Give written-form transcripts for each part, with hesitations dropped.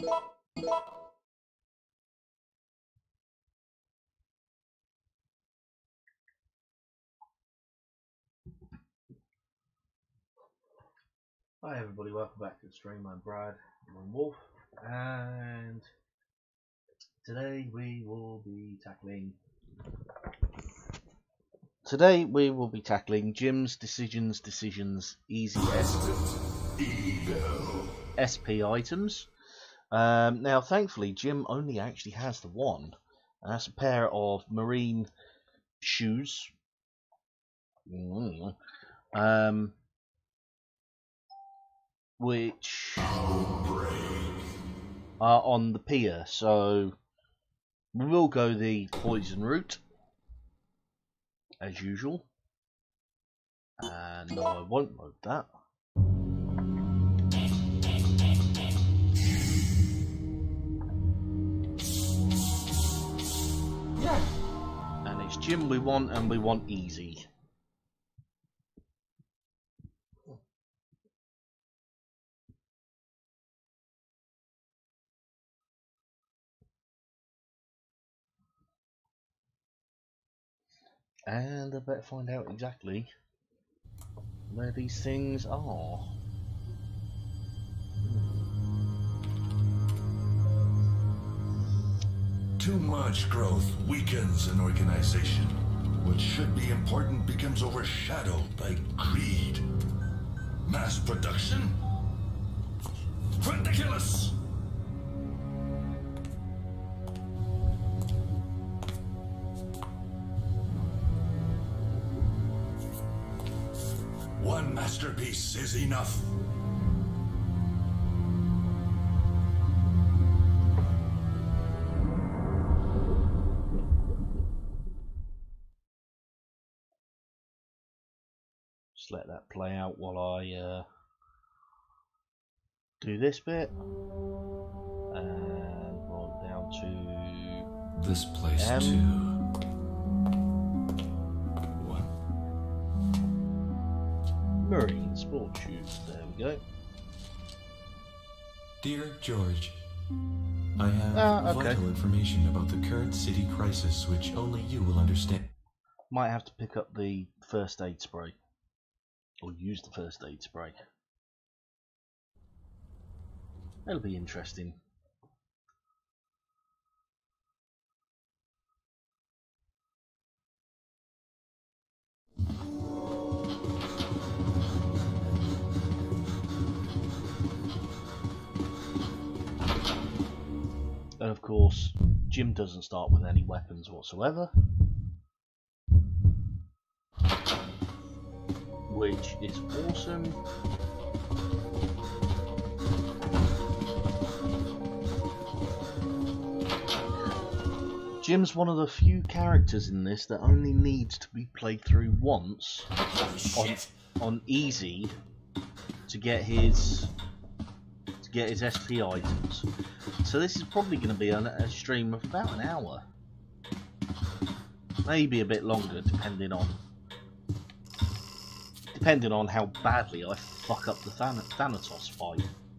Hi everybody, welcome back to the stream. I'm Brad, I'm Wolf, and today we will be tackling Jim's Decisions Easy SP items. Now thankfully Jim only actually has the one, and that's a pair of marine shoes. Which are on the pier, so we will go the poison route as usual, and no, I won't load that. And it's Jim we want, and we want easy. And I better find out exactly where these things are. Too much growth weakens an organization. What should be important becomes overshadowed by greed. Mass production? Ridiculous! One masterpiece is enough. Just let that play out while I do this bit, and roll down to this place M. too. Marine sport shoes, there we go. Dear George, I have vital information about the current city crisis which only you will understand. Might have to pick up the first aid spray, or use the first aid spray. That'll be interesting. And of course, Jim doesn't start with any weapons whatsoever, which is awesome. Jim's one of the few characters in this that only needs to be played through once on easy to get his SP items. So this is probably going to be a stream of about an hour, maybe a bit longer, depending on how badly I fuck up the Thanatos fight.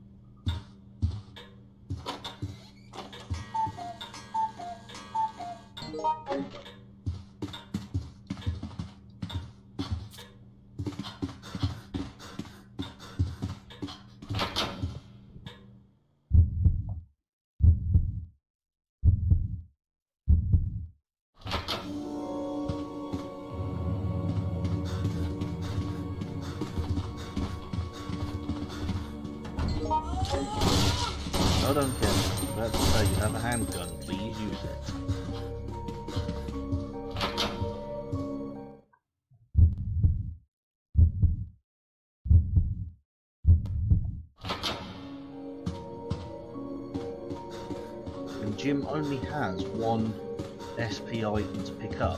I don't care. Let's say you have a handgun, please use it. And Jim only has one SP item to pick up.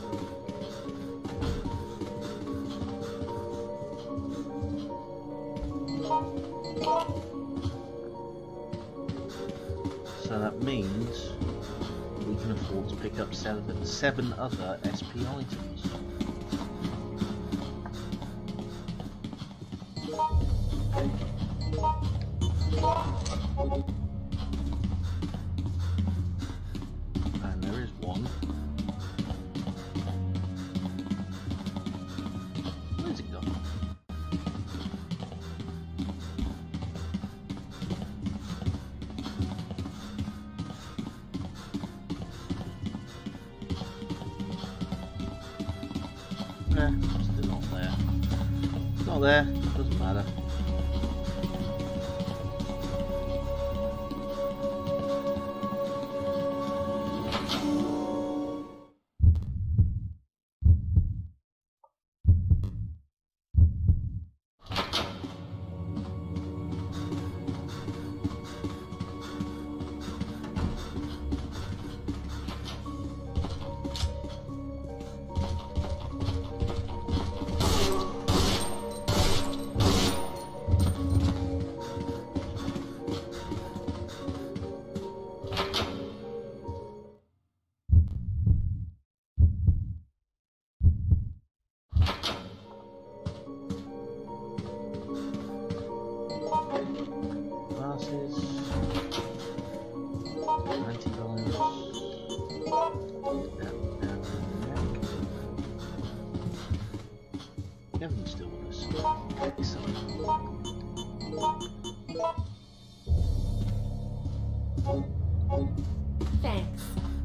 So that means we can afford to pick up seven other SP items. not there, doesn't matter. Kevin's still with us. Excellent. Thanks.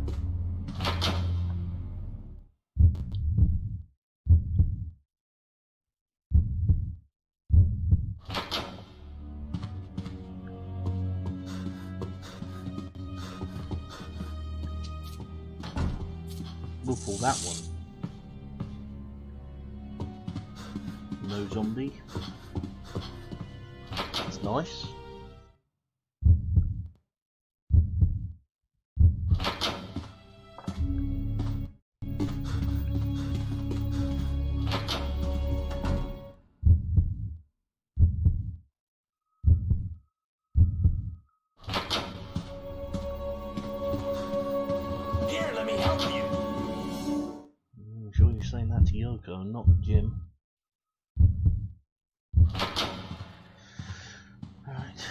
We'll pull that one. No zombie. That's nice. Here, let me help you. I'm sure you're saying that to Yoko, not Jim. Right.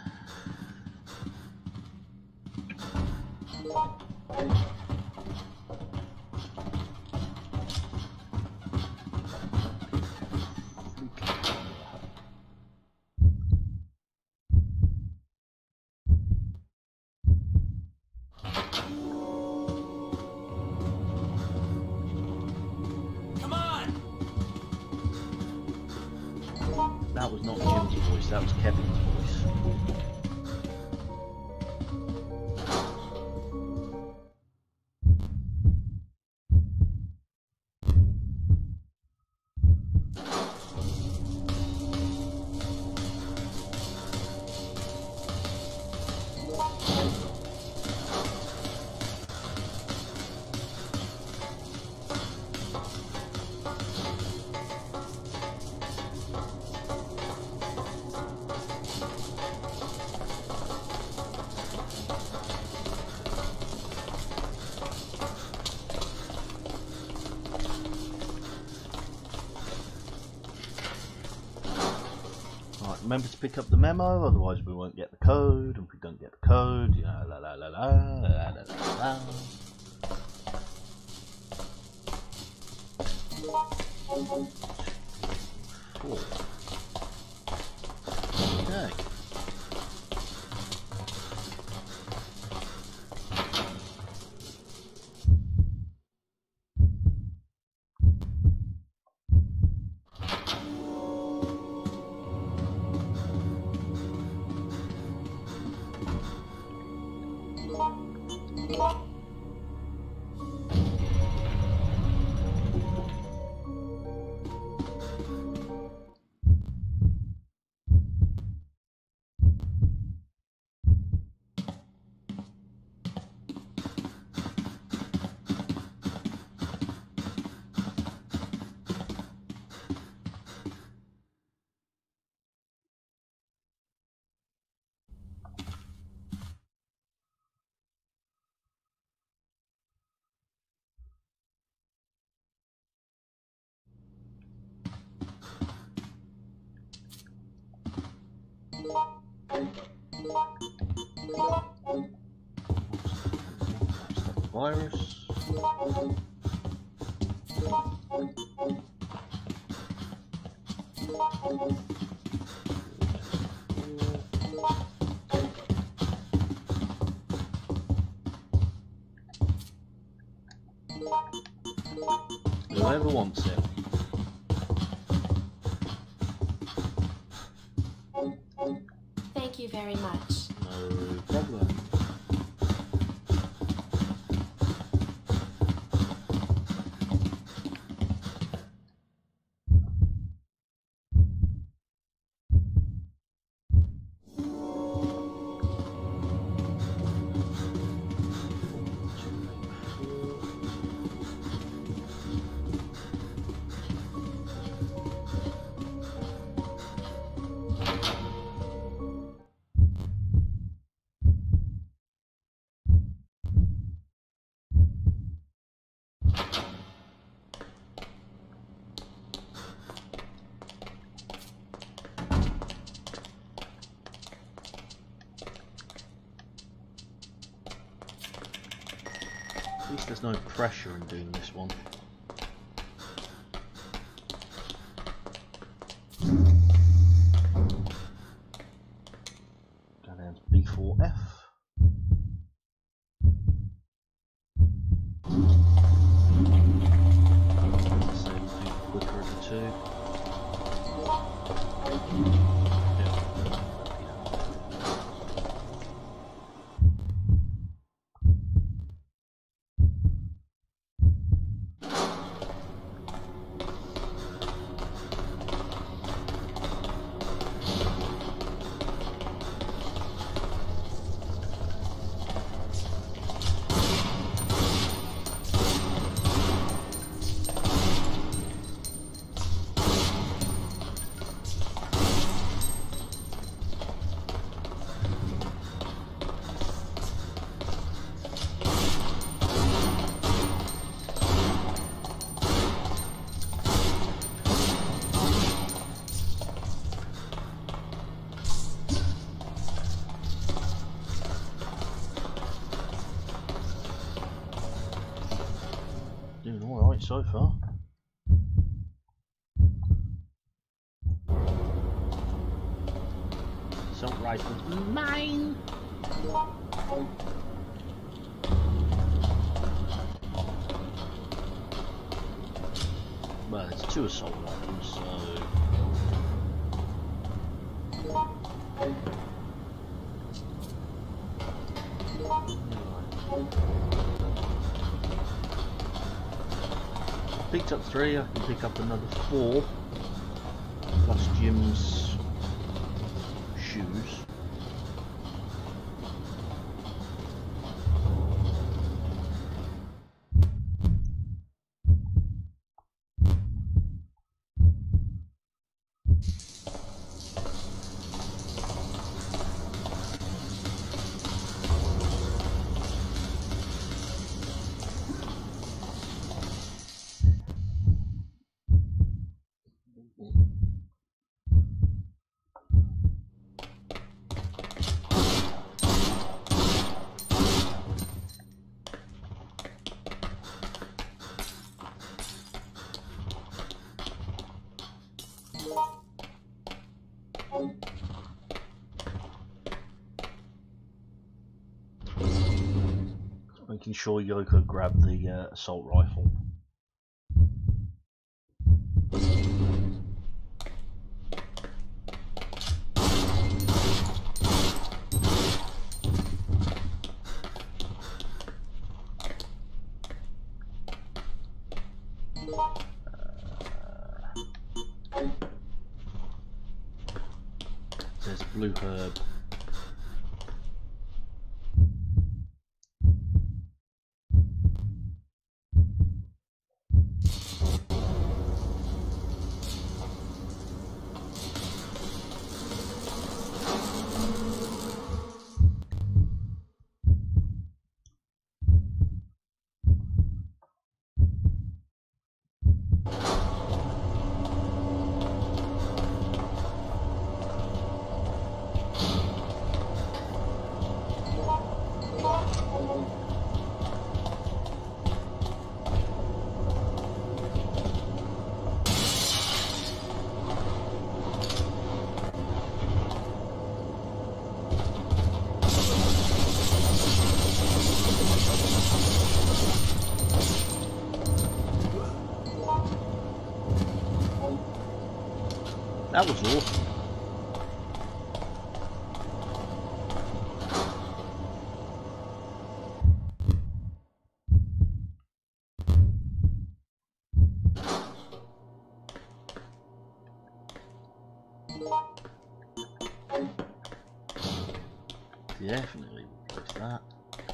Come on. That was not Jim's voice, that was Kevin's voice. Remember to pick up the memo, otherwise we won't get the code, and if we don't get the code, you know, la la la la la la la la. Cool. Okay. Virus. Whoever wants it. No problem. At least there's no pressure in doing this one. Go down to B4F. Save things quicker of the two. Doing alright so far. Assault rifle's mine! Well, it's two assault rifles, so... Picked up 3, I can pick up another 4, plus Jim's shoes. Making sure Yoko grabbed the assault rifle. There's blue herb. That was awesome. Definitely replace that.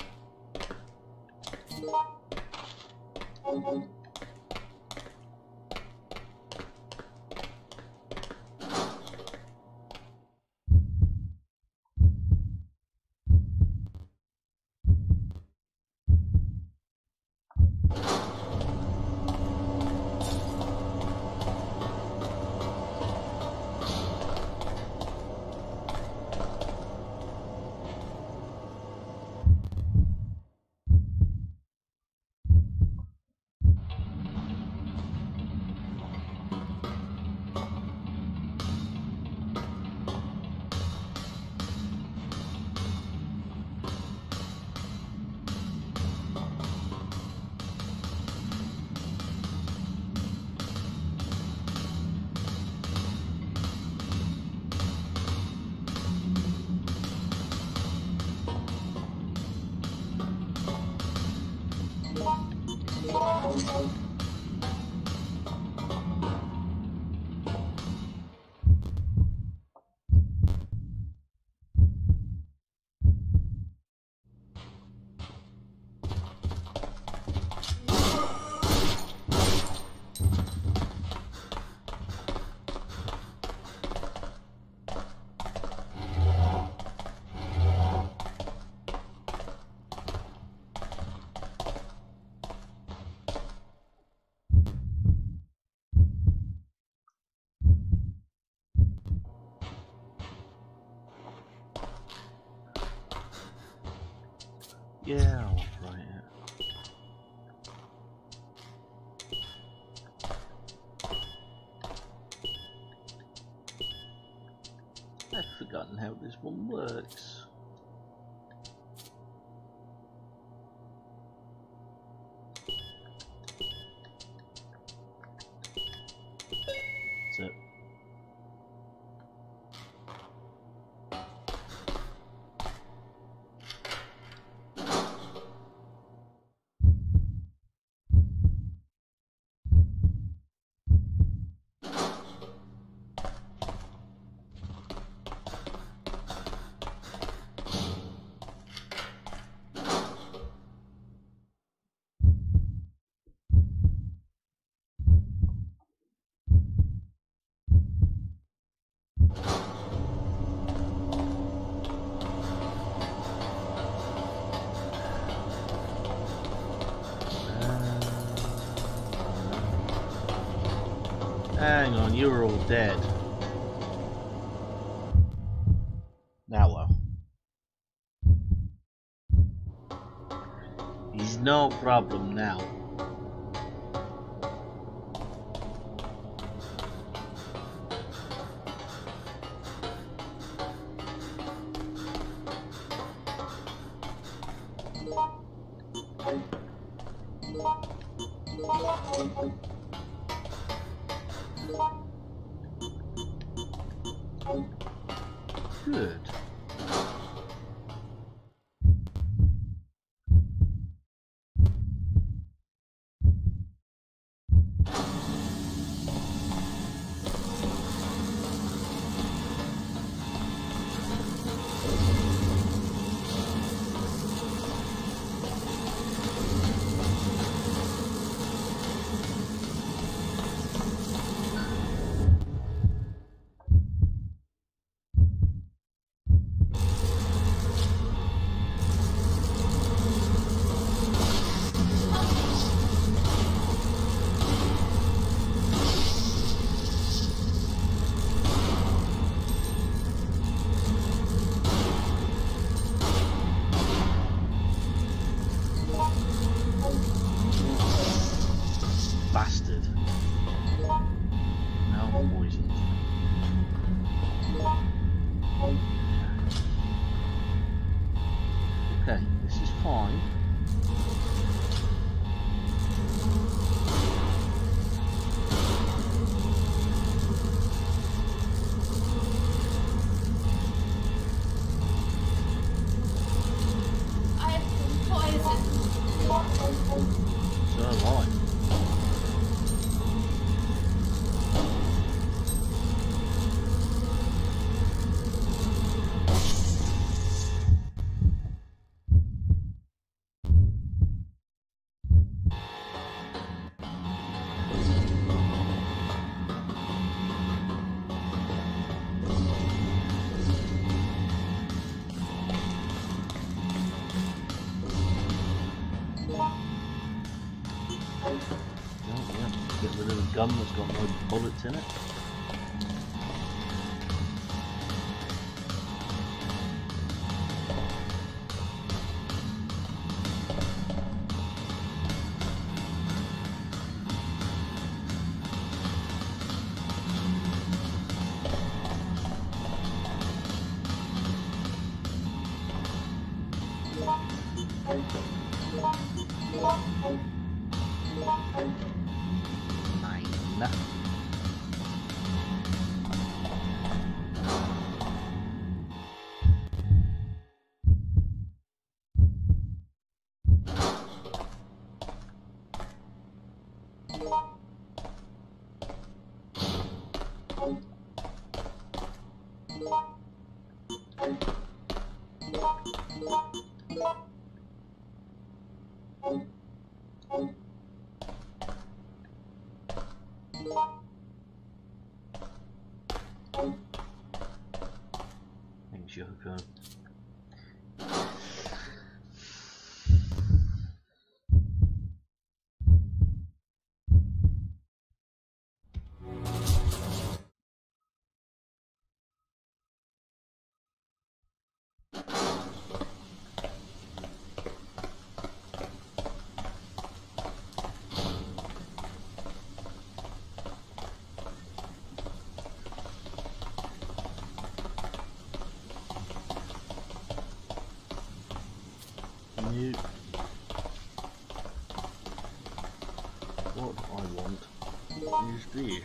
Yeah, I'll operate it. I've forgotten how this one works. So hang on, you're all dead. Now what? He's no problem now. Good. Bastard. Now I'm poisoned. Okay, this is fine. I've been poisoned. So am I. Get rid of the gun that's got no bullets in it. Thanks, Yoko. What I want is this.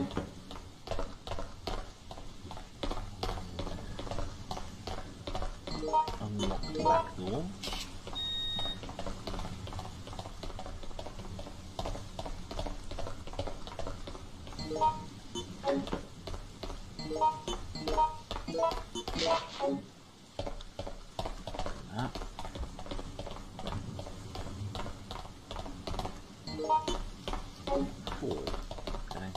Unlock the back door. That. 4. Okay.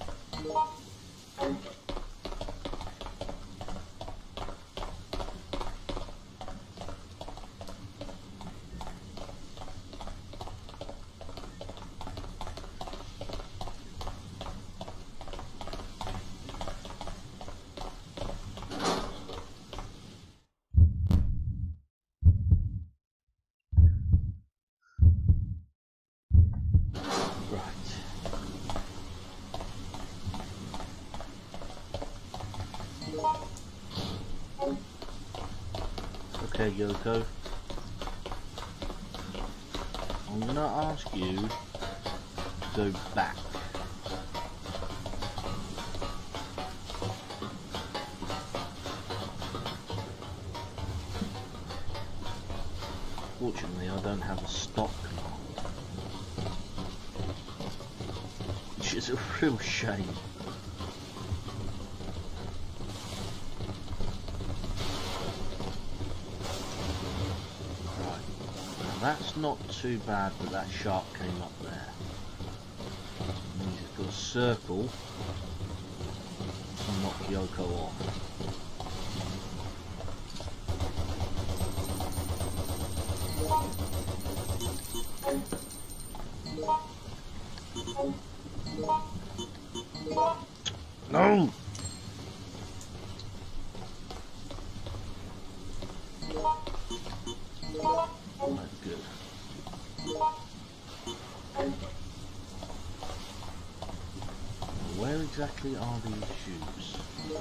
Okay, Yoko. I'm gonna ask you to go back. Fortunately, I don't have a stop command, which is a real shame. That's not too bad that that shark came up there. It means it's got a circle to knock Yoko off. No! That's good. Where exactly are these shoes?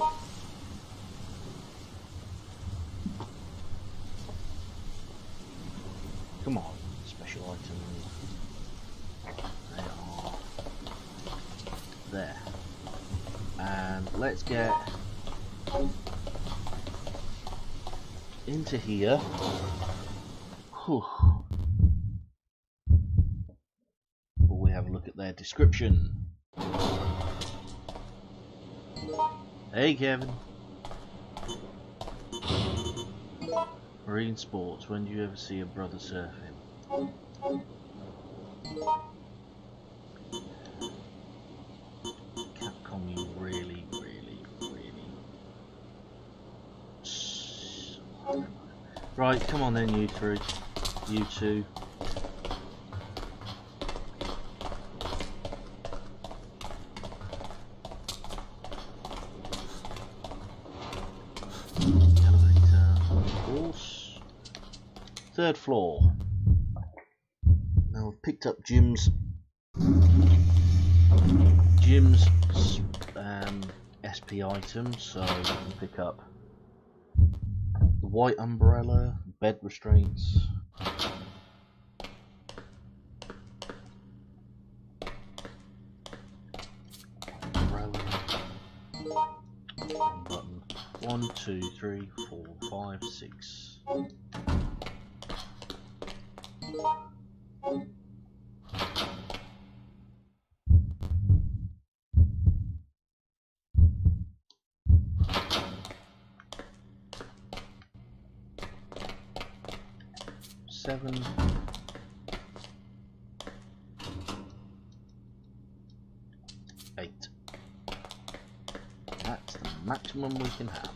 Come on, special items. They are there. And let's get into here. Whew. Before we have a look at their description. Hey Kevin. Marine sports, when do you ever see a brother surfing? Capcom, you really. Right, come on then, you three. You two. Third floor. Now I've picked up Jim's SP items, so I can pick up the white umbrella, bed restraints. Umbrella. One button. 1, 2, 3, 4, 5, 6. Seven. 8. That's the maximum we can have.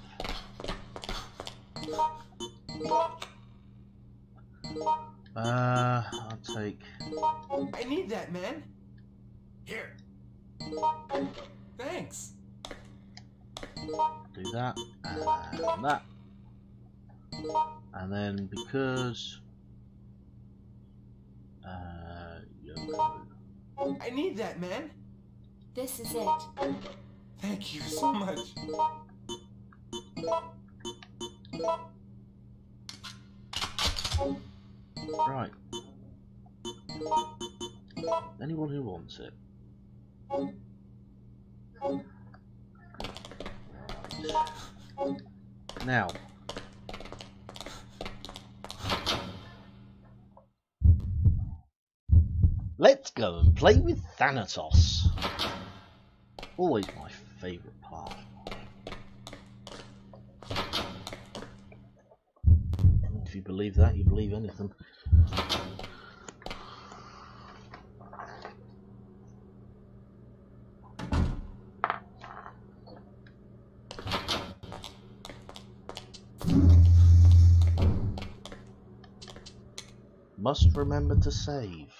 I'll take. I need that, man. Here. Thanks. Do that and that, and then because Yoko. I need that, man. This is it. Thank you so much. Right. Anyone who wants it. Now, let's go and play with Thanatos. Always my favourite part. If you believe that, you believe anything. Must remember to save.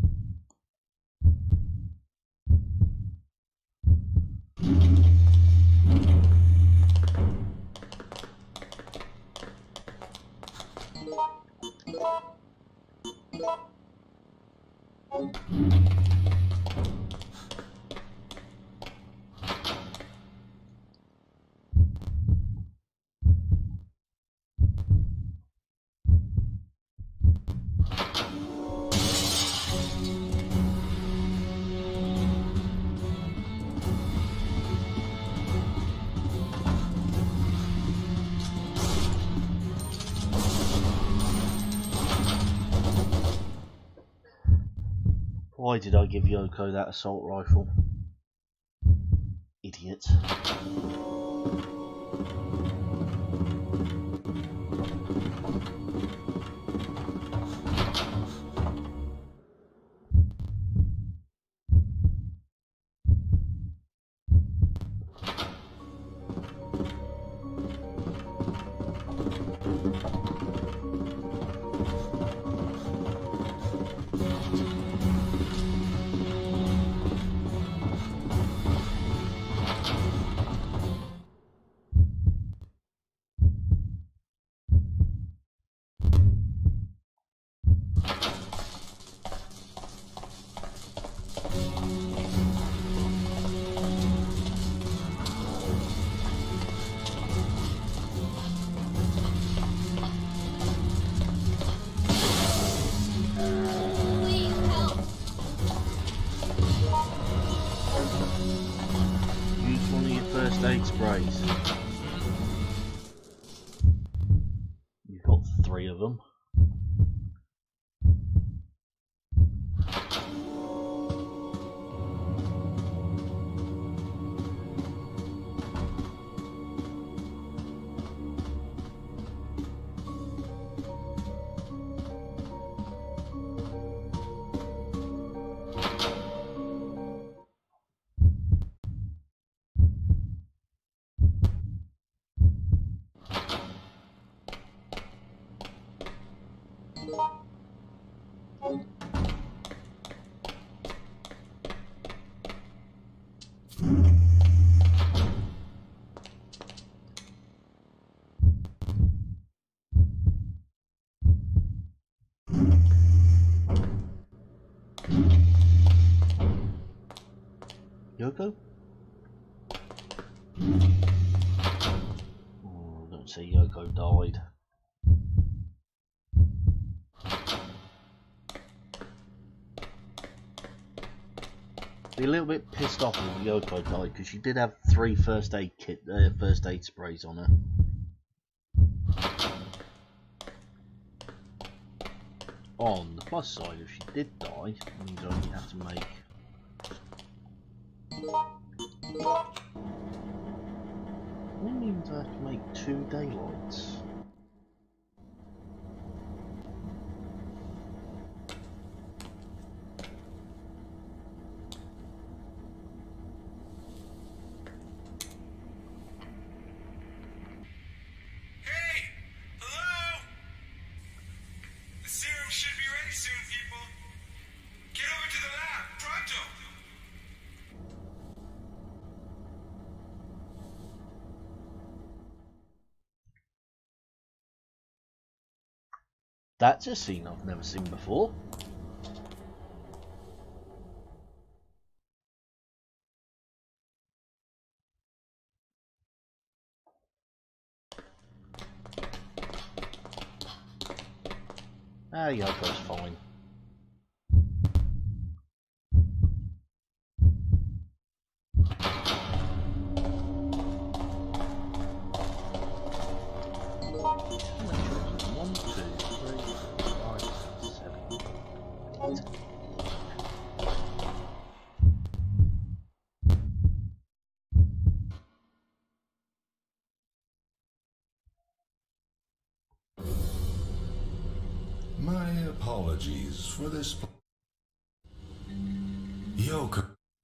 Why did I give Yoko that assault rifle? Idiot. Sprays. You've got 3 of them. Yoko? Oh, don't say Yoko died. Be a little bit pissed off when Yoko died because she did have 3 first aid sprays on her. On the plus side, if she did die, it means I only have to make. It means I have to make 2 daylights. That's a scene I've never seen before. Ah, Yoko's fine. My apologies for this. Yoko.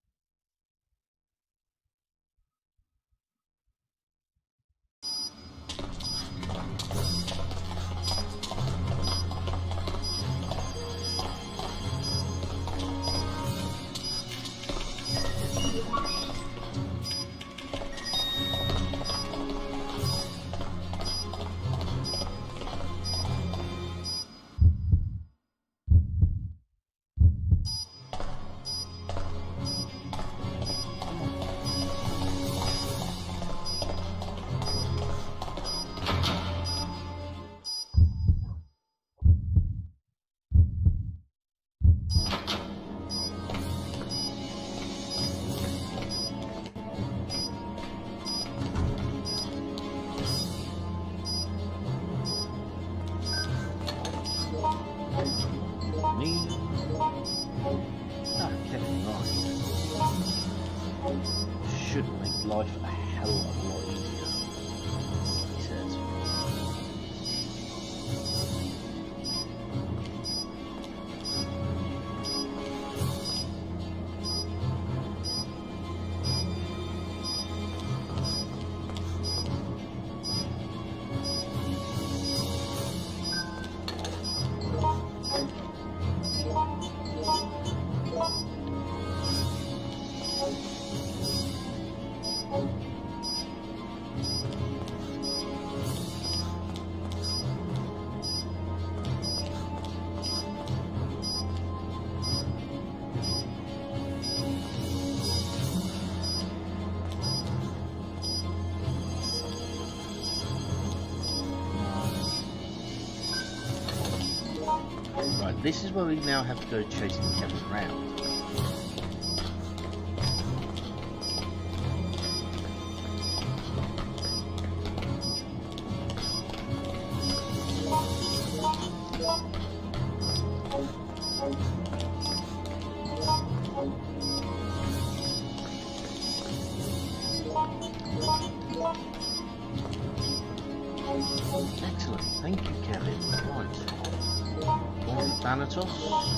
Should make life a hell of a lot easier, he says. Right, this is where we now have to go chasing Kevin around. Excellent, thank you, Kevin. Right, on to Thanatos.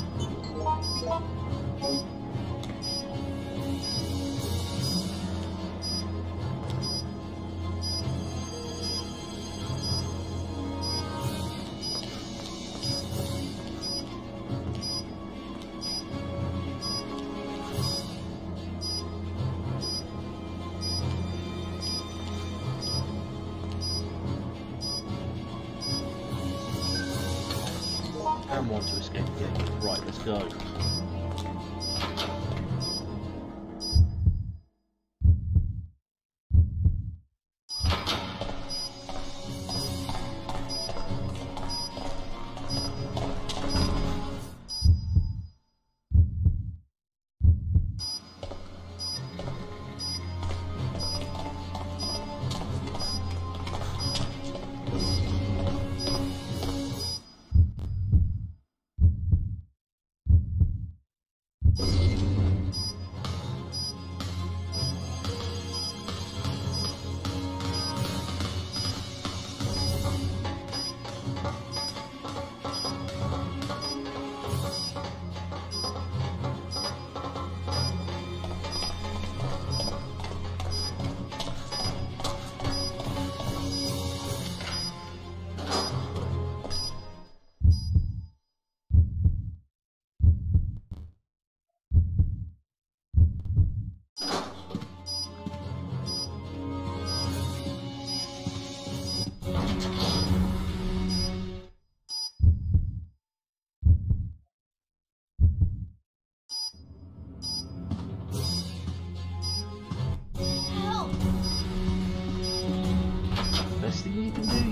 And want to escape the gate. Right, let's go.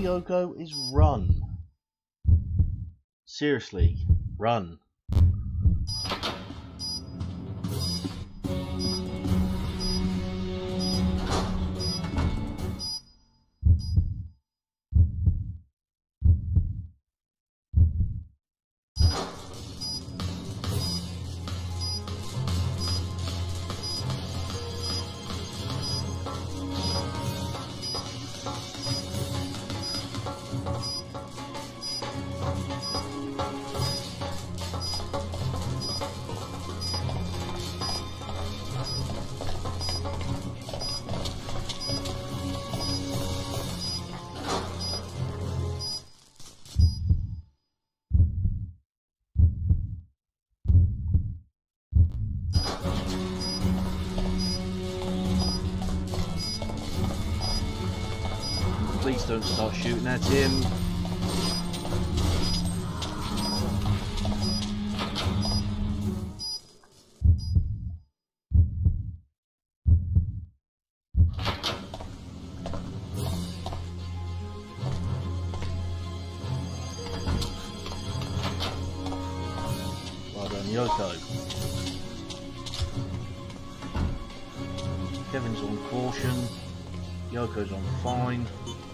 Yoko, is run. Seriously, run. Please don't start shooting at him. Well done, Yoko. Kevin's on caution. Yoko's on fine.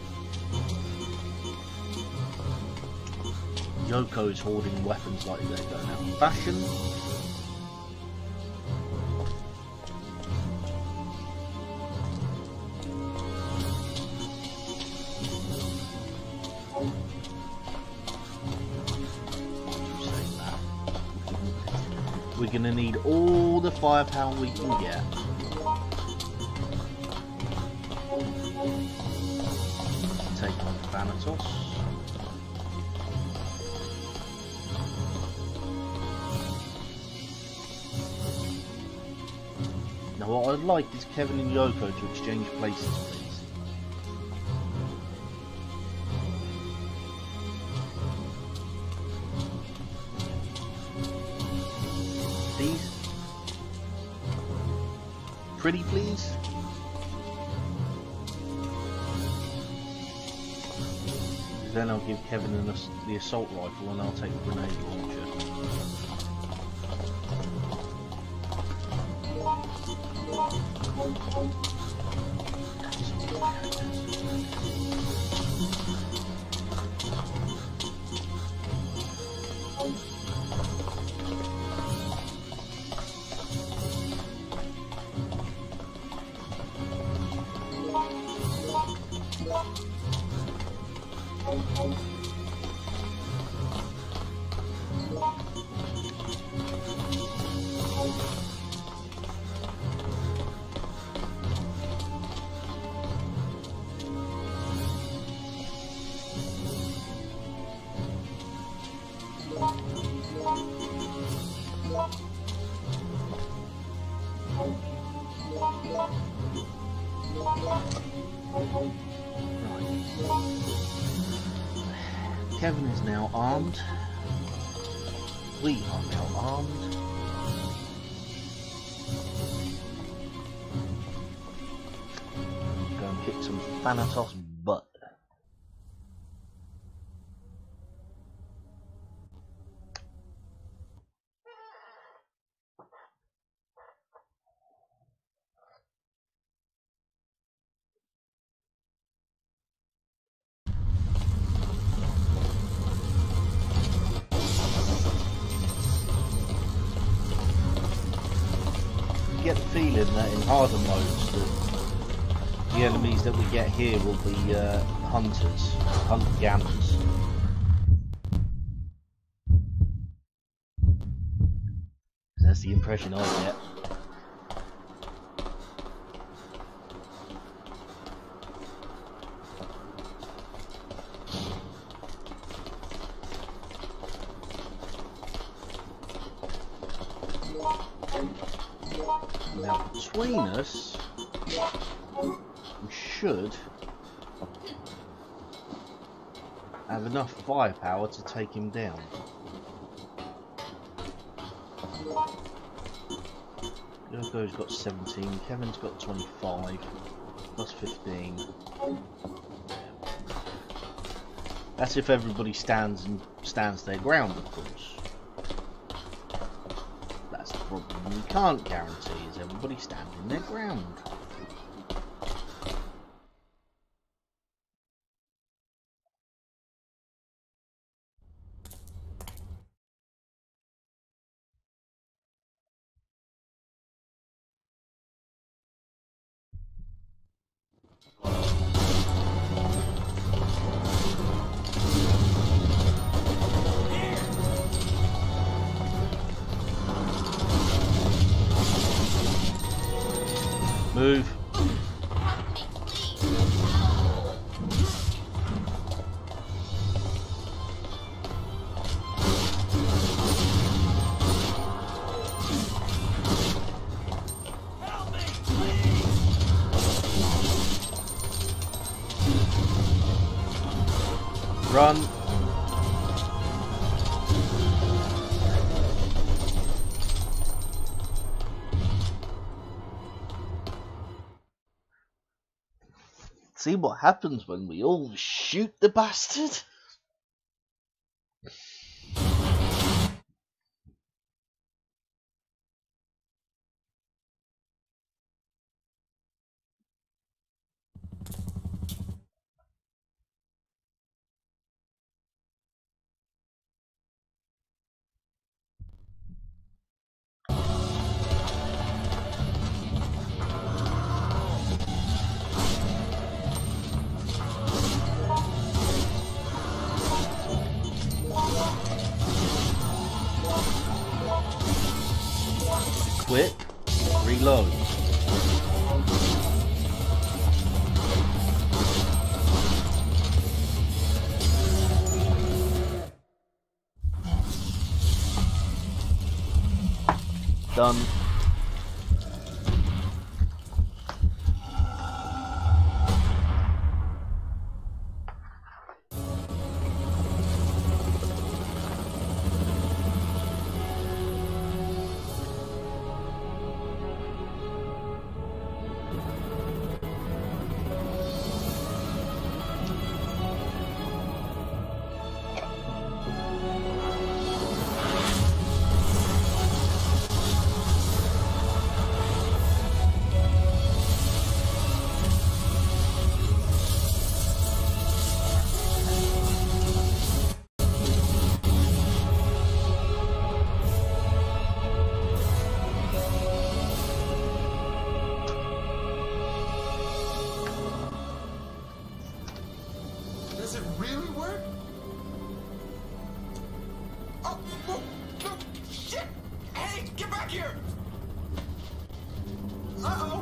Yoko's hoarding weapons like they're going out of fashion. We're going to need all the firepower we can get. Take on Thanatos. Now what I'd like is Kevin and Yoko to exchange places, please. Please? Pretty please? Then I'll give Kevin the assault rifle and I'll take the grenade launcher. Kevin is now armed. We are now armed. Go and kick some Thanatos butt. Get the feeling that in harder modes that the enemies that we get here will be hunters, hunt-gammers. That's the impression I get. Now, between us, we should have enough firepower to take him down. Yoko's got 17, Kevin's got 25, plus 15. That's if everybody stands their ground, of course. That's the problem we can't guarantee, is everybody standing their ground. Move. Run. See what happens when we all shoot the bastard? Quick, reload. Done. Does it really work? Oh, whoa, no, shit! Hey, get back here! Uh-oh!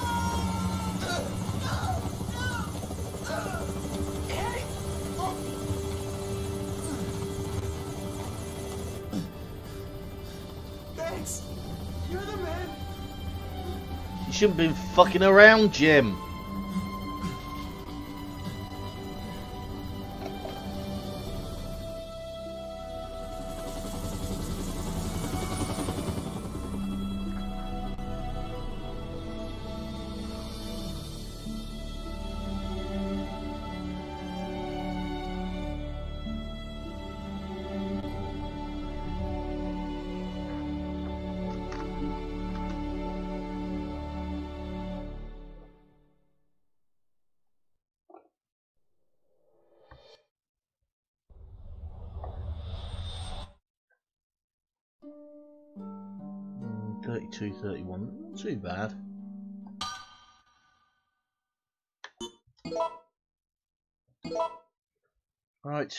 Hey! Oh. Thanks! You're the man! You shouldn't have been fucking around, Jim. Mm, 32-31, not too bad. Right.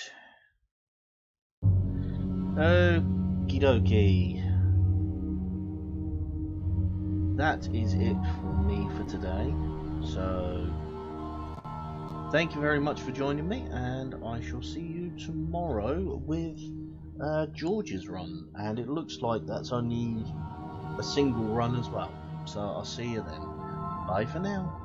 Okie dokie. That is it for me for today. So, thank you very much for joining me, and I shall see you tomorrow with George's run. And it looks like that's only a single run as well. So I'll see you then. Bye for now.